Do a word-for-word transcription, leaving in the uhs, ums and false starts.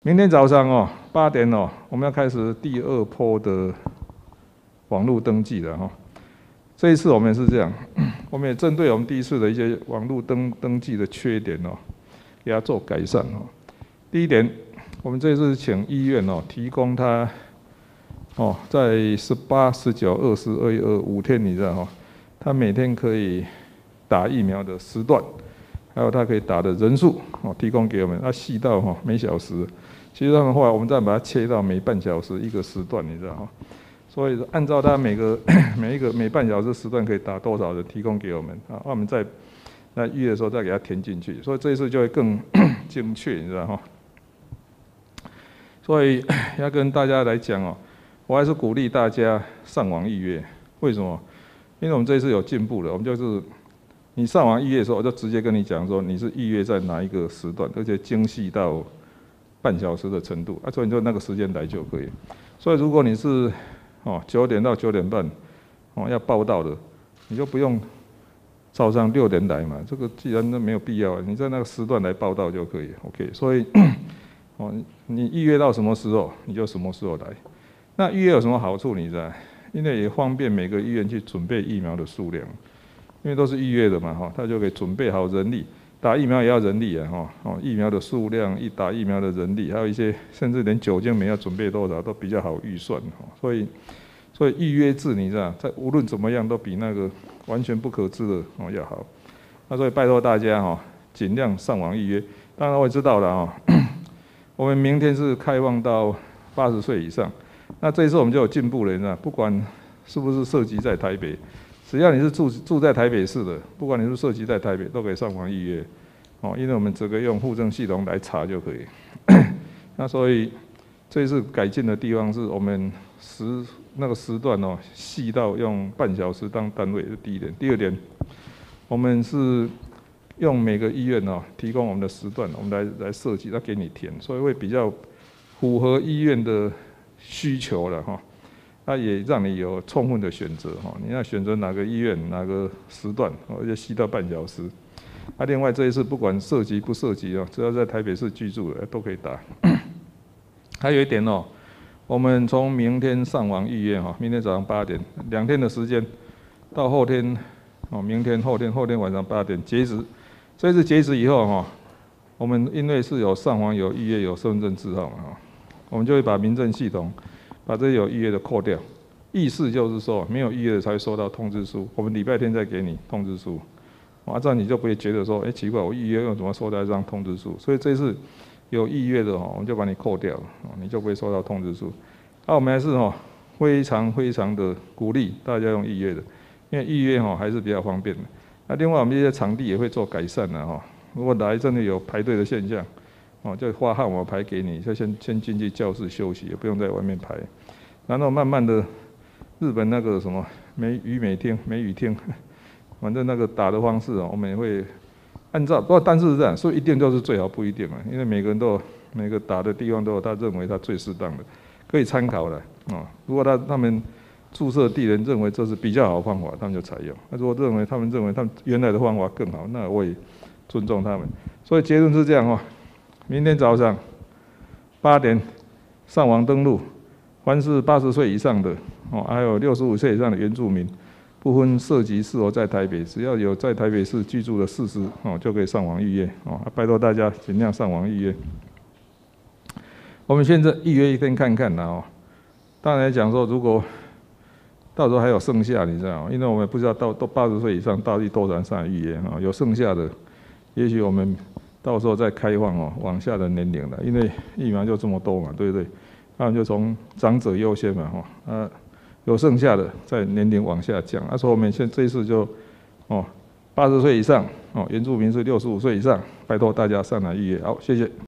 明天早上哦八点哦，我们要开始第二波的网络登记了哈。这一次我们也是这样，我们也针对我们第一次的一些网络登登记的缺点哦，给它做改善哦。第一点，我们这一次请医院哦提供它哦，在十八、十九、二十、二一、二五天，你知道哈，它每天可以打疫苗的时段，还有它可以打的人数哦，提供给我们。它细到哈每小时，其实他们后来我们再把它切到每半小时一个时段，你知道哈。所以按照它每个每一个每半小时时段可以打多少人，提供给我们啊，我们在在预约的时候再给它填进去，所以这一次就会更精确，你知道哈。所以要跟大家来讲哦，我还是鼓励大家上网预约。为什么？因为我们这一次有进步了，我们就是你上网预约的时候，我就直接跟你讲说你是预约在哪一个时段，而且精细到半小时的程度，啊，所以你就那个时间来就可以。所以如果你是哦，九点到九点半，哦要报到的，你就不用早上六点来嘛。这个既然都没有必要，你在那个时段来报到就可以。OK， 所以哦，你预约到什么时候，你就什么时候来。那预约有什么好处？你知道？因为也方便每个医院去准备疫苗的数量，因为都是预约的嘛，哈，他就可以准备好人力。打疫苗也要人力啊，哈，哦，疫苗的数量、一打疫苗的人力，还有一些甚至连酒精棉要准备多少都比较好预算，哈，所以，所以预约制你知道，在无论怎么样都比那个完全不可知的哦要好。那所以拜托大家哈，尽量上网预约。当然我也知道了哈，我们明天是开放到八十岁以上，那这一次我们就有进步了，你知道，不管是不是涉及在台北。只要你是住住在台北市的，不管你是涉及在台北，都可以上网预约，哦，因为我们这个用户政系统来查就可以。那所以这一次改进的地方是我们时那个时段哦，细到用半小时当单位，是第一点。第二点，我们是用每个医院哦提供我们的时段，我们来来设计，来给你填，所以会比较符合医院的需求了哈。它也让你有充分的选择哈，你要选择哪个医院、哪个时段，而且细到半小时。啊，另外这一次不管涉及不涉及哦，只要在台北市居住的都可以打。还有一点哦，我们从明天上网预约哈，明天早上八点，两天的时间，到后天哦，明天、后天、后天晚上八点截止。这次截止以后哈，我们因为是有上网、有预约、有身份证字号嘛哈，我们就会把民政系统。把这些有预约的扣掉，意思就是说没有预约的才会收到通知书，我们礼拜天再给你通知书，啊，这样你就不会觉得说，哎、欸，奇怪，我预约又怎么收到一张通知书？所以这次有预约的哈，我们就把你扣掉，你就不会收到通知书。那、啊、我们还是哈非常非常的鼓励大家用预约的，因为预约哈还是比较方便的。那、啊、另外我们这些场地也会做改善的哈，如果来真的有排队的现象。哦，就发号码牌给你，就先先进去教室休息，也不用在外面排。然后慢慢的，日本那个什么梅雨美厅、梅雨厅，反正那个打的方式哦，我们也会按照。不过但是是这样，所以一定就是最好不一定嘛，因为每个人都有每个打的地方都有他认为他最适当的，可以参考的哦。如果他他们注射地人认为这是比较好的方法，他们就采用；那如果认为他们认为他们原来的方法更好，那我也尊重他们。所以结论是这样哦。明天早上八点上网登录，凡是八十岁以上的哦，还有六十五岁以上的原住民，不分涉及是否在台北，只要有在台北市居住的事实哦，就可以上网预约哦。拜托大家尽量上网预约。我们现在预约一天看看啦哦。当然讲说，如果到时候还有剩下，你知道吗？因为我们不知道到到八十岁以上到底多少人上来预约啊，有剩下的，也许我们。到时候再开放哦，往下的年龄了，因为疫苗就这么多嘛，对不对？那就从长者优先嘛，哈，啊，有剩下的再年龄往下降。那所以我们现这一次就，哦，八十岁以上，哦，原住民是六十五岁以上，拜托大家上来预约，好，谢谢。